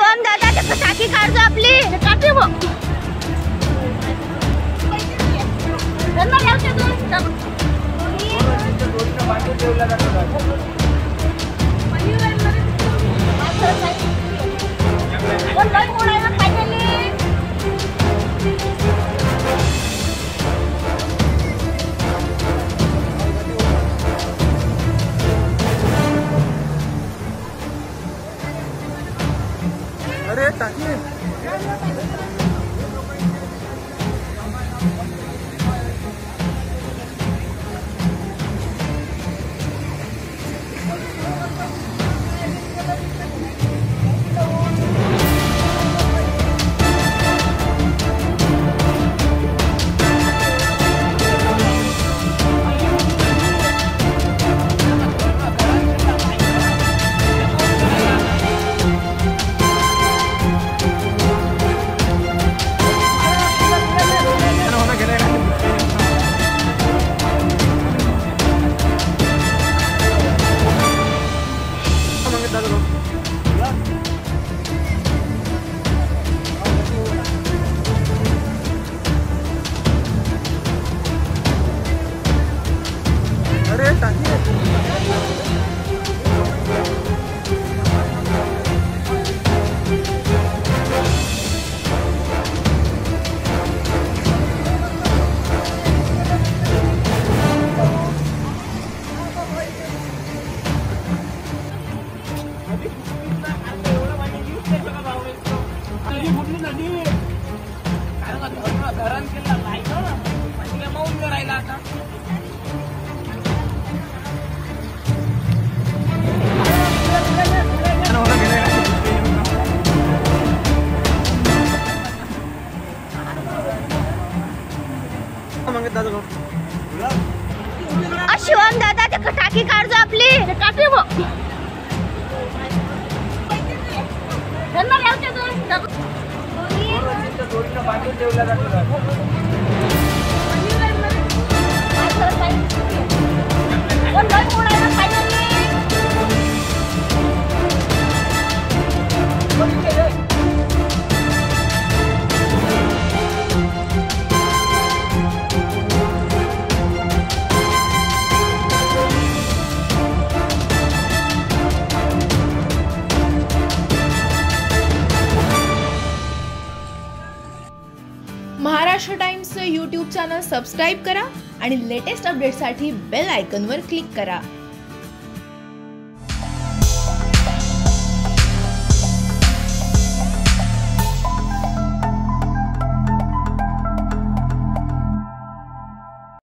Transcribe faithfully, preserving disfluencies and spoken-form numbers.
शिवम दादा ते टाकी काढतो आपली काटे मग त्यांना घ्यायचे अरे टाकी अरे टाकी शिवम दादा ते टाकी काढतो आपली काटे मग त्यांना घ्यायचे महाराष्ट्र टाइम्सचं यूट्यूब चॅनल सबस्क्राईब करा आणि लेटेस्ट अपडेटसाठी बेल आयकॉनवर क्लिक करा।